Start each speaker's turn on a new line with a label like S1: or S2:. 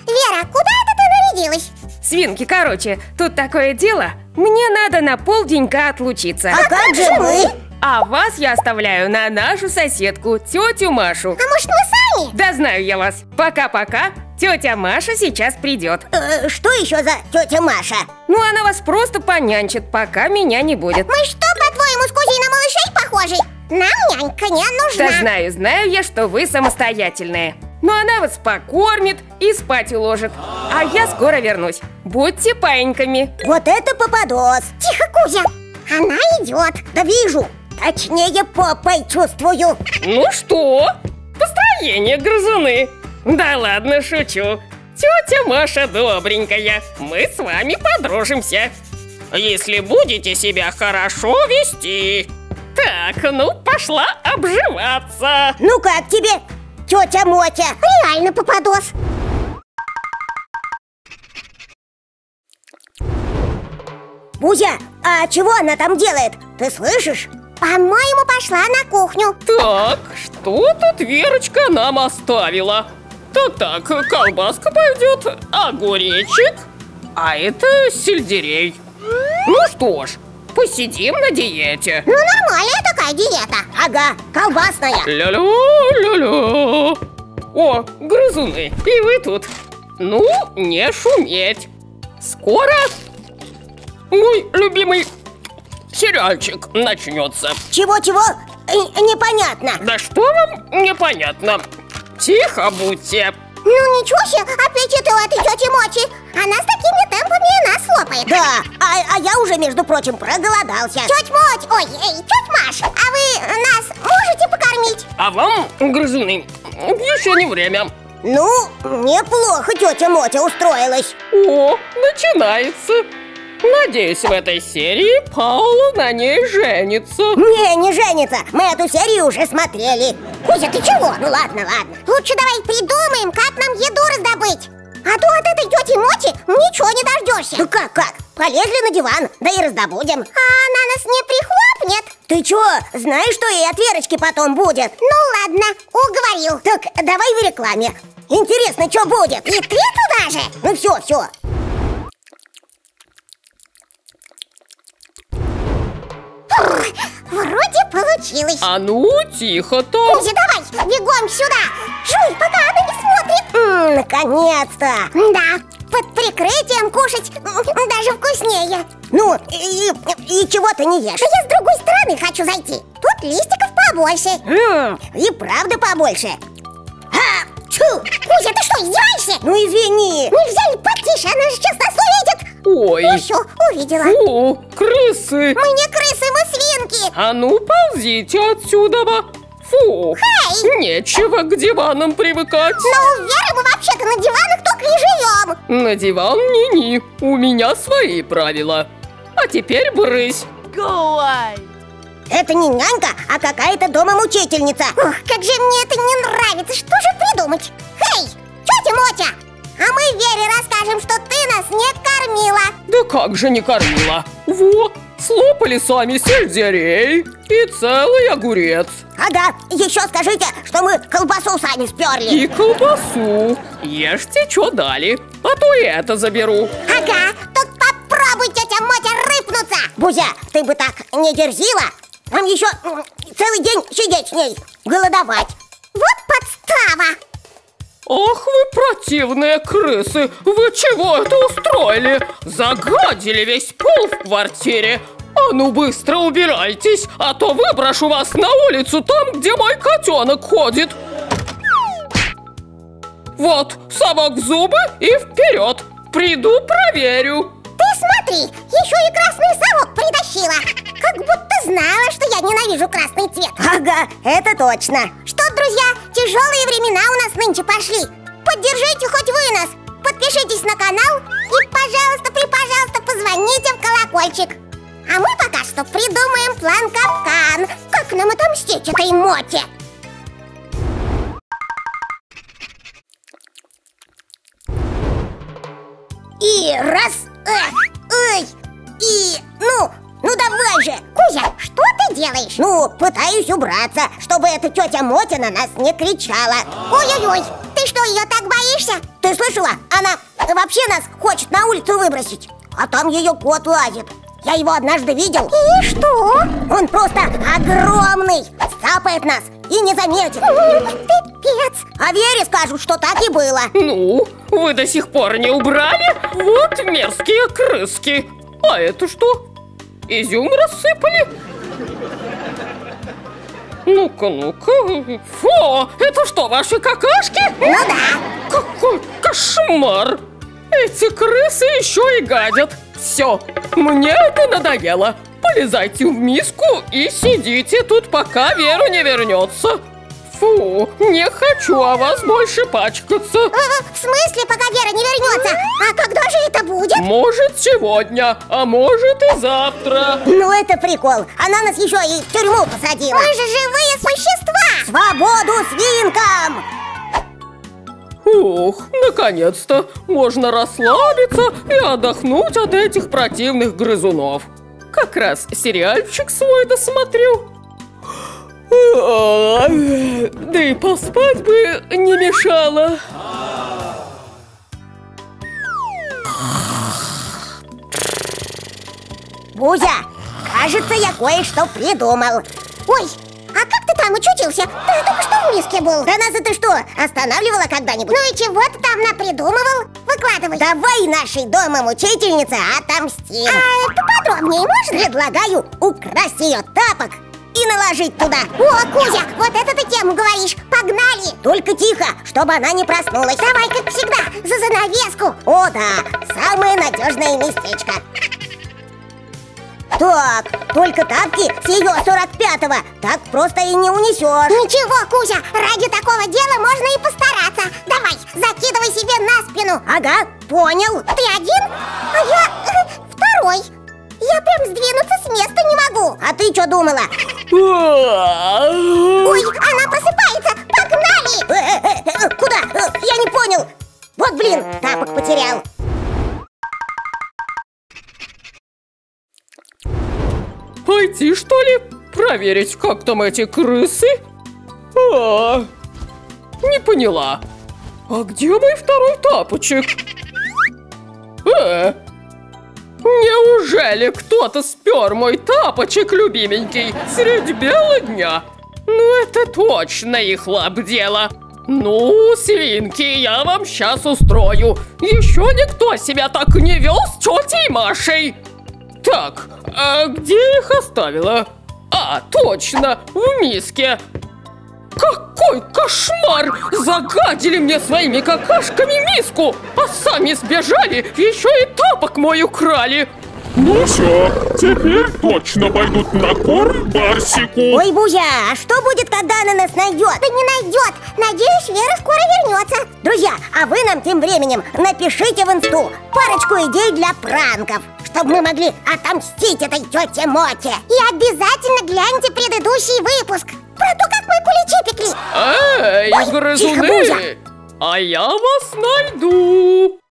S1: Вера, куда это ты нарядилась?
S2: Свинки, короче, тут такое дело. Мне надо на полденька отлучиться.
S1: А как же мы?
S2: А вас я оставляю на нашу соседку, тетю Машу.
S1: А может, мы сами?
S2: Да знаю я вас. Пока-пока. Тетя Маша сейчас придет.
S1: Что еще за тетя Маша?
S2: Ну, она вас просто понянчит, пока меня не будет.
S1: Мы что, по-твоему, с Кузей на малышей похожи? Нам нянька не нужна.
S2: Да знаю я, что вы самостоятельные. Но она вас покормит и спать уложит. А я скоро вернусь. Будьте паиньками.
S1: Вот это попадос. Тихо, Кузя, она идет. Да вижу. Точнее, попой чувствую.
S2: Ну что? Построение, грызуны. Да ладно, шучу. Тетя Маша добренькая. Мы с вами подружимся. Если будете себя хорошо вести. Так, ну пошла обживаться.
S1: Ну как тебе, тетя Мотя? Реально попадос. Бузя, а чего она там делает? Ты слышишь? По-моему, пошла на кухню.
S2: Так, что тут Верочка нам оставила? Так, колбаска пойдет, огуречек, а это сельдерей. Ну что ж, посидим на диете.
S1: Ну, нормальная такая диета. Ага, колбасная.
S2: Ля-ля-ля-ля. О, грызуны, и вы тут. Ну, не шуметь. Скоро мой любимый сериальчик начнется.
S1: Чего-чего? Непонятно.
S2: Да что вам непонятно? Тихо будьте.
S1: Ну ничего себе, аппетит у этой тети Моти. Она с такими темпами нас слопает. Да, а я уже, между прочим, проголодался. Тетя Моть, тетя Маш, а вы нас можете покормить?
S2: А вам, грызуны, еще не время.
S1: Ну, неплохо тетя Мотя устроилась.
S2: О, начинается. Надеюсь, в этой серии Паула на ней женится.
S1: Не женится. Мы эту серию уже смотрели. Кузя, ты чего? Ну ладно. Лучше давай придумаем, как нам еду раздобыть. А то от этой тети Моти ничего не дождешься. Ну как? Полезли на диван, да и раздобудем. А она нас не прихлопнет? Ты чё, знаешь, что и от Верочки потом будет? Ну ладно, уговорил. Так, давай в рекламе. Интересно, что будет? И ты туда же? Ну все. Вроде получилось.
S2: А ну, тихо там.
S1: Кузя, давай, бегом сюда. Жуй, пока она не смотрит. Наконец-то. Да, под прикрытием кушать даже вкуснее. Ну, и чего ты не ешь? Да я с другой стороны хочу зайти. Тут листиков побольше. И правда побольше. Кузя, ты что, издеваешься? Ну извини. Нельзя ли потише, она же сейчас нас увидит.
S2: Ой.
S1: Ну все, увидела.
S2: Фу, крысы.
S1: Мы не крысы, мы свинки.
S2: А ну, ползите отсюда. Фу.
S1: Эй!
S2: Нечего к диванам привыкать.
S1: Но у Веры мы вообще-то на диванах только и живем.
S2: На диван ни-ни. У меня свои правила. А теперь брысь.
S3: Go away.
S1: Это не нянька, а какая-то домомучительница. Ох, как же мне это не нравится. Что же придумать? Эй, тетя Мотя, а мы Вере расскажем, что ты нас не кормила.
S2: Да как же не кормила? Вот, слопали сами сельдерей и целый огурец.
S1: Ага, еще скажите, что мы колбасу сами сперли.
S2: И колбасу. Ешьте, что дали, а то и это заберу.
S1: Ага, тут попробуй, тетя Мотя, рыпнуться. Бузя, ты бы так не дерзила. Нам еще целый день сидеть с ней, голодовать. Вот подстава.
S2: Ах вы противные крысы! Вы чего это устроили? Загадили весь пол в квартире. А ну быстро убирайтесь, а то выброшу вас на улицу там, где мой котенок ходит. Вот, совок в зубы и вперед. Приду, проверю.
S1: Ты смотри, еще и красный совок притащила. Как будто знала, что я ненавижу красный цвет. Ага, это точно. Что, друзья, тяжелые времена у нас нынче пошли. Поддержите хоть вы нас. Подпишитесь на канал и, пожалуйста, позвоните в колокольчик. А мы пока что придумаем план капкан. Как нам отомстить этой Моте? И раз, и, ну давай же. Кузя, что ты делаешь? Ну, пытаюсь убраться, чтобы эта тетя Мотя на нас не кричала. Ой-ой-ой, ты что, ее так боишься? Ты слышала? Она вообще нас хочет на улицу выбросить. А там ее кот лазит. Я его однажды видел. И что? Он просто огромный. Цапает нас и не заметит. Пипец. А Вере скажут, что так и было.
S2: Ну, вы до сих пор не убрали? Вот мерзкие крыски. А это что? Изюм рассыпали? Ну-ка, ну-ка. Фу, это что, ваши какашки?
S1: Ну да.
S2: Какой кошмар! Эти крысы еще и гадят. Все, мне это надоело. Полезайте в миску и сидите тут, пока Вера не вернется. Фу, не хочу о вас больше пачкаться.
S1: В смысле, пока Вера не вернется? А когда же это будет?
S2: Может, сегодня, а может и завтра.
S1: Ну это прикол. Она нас еще и в тюрьму посадила. Мы же живые существа. Свободу свинкам!
S2: Ух, наконец-то можно расслабиться и отдохнуть от этих противных грызунов. Как раз сериальчик свой досмотрю. Да и поспать бы не мешало.
S1: Бузя, кажется, я кое-что придумал. Ой, а как ты там учутился? Ты же только что в миске был. Да нас это что, останавливала когда-нибудь? Ну и чего ты там напридумывал? Выкладывай. Давай нашей домом-учительнице отомстим. А поподробнее можно? Предлагаю украсть ее тапок и наложить туда. О, Кузя, вот это ты тему говоришь. Погнали. Только тихо, чтобы она не проснулась. Давай, как всегда, за занавеску. О, да, самое надежное местечко. Так, только тапки с ее 45-го так просто и не унесешь. Ничего, Кузя, ради такого дела можно и постараться. Давай, закидывай себе на спину. Ага, понял. Ты один, а я второй. Я прям сдвинуться с места не могу. А ты что думала? Ой, она просыпается. Погнали! Куда? Я не понял. Вот блин, тапок потерял.
S2: Пойти, что ли, проверить, как там эти крысы? Не поняла. А где мой второй тапочек? Неужели кто-то спер мой тапочек, любименький, средь бела дня? Ну это точно их лап дело. Ну, свинки, я вам сейчас устрою. Еще никто себя так не вел с тетей Машей. Так, а где я их оставила? А, точно, в миске. Какой кошмар! Загадили мне своими какашками миску, а сами сбежали, еще и тапок мой украли.
S3: Ну все, теперь точно пойдут на корм Барсику.
S1: Ой, Бузя, а что будет, когда она нас найдет? Да не найдет. Надеюсь, Вера скоро вернется. Друзья, а вы нам тем временем напишите в инсту парочку идей для пранков, чтобы мы могли отомстить этой тете Моте. И обязательно гляньте предыдущий выпуск про то, как мы куличи пекли.
S2: Эй,
S1: Ой,
S2: грызуны!
S1: тихо, Бузя.
S2: А я вас найду.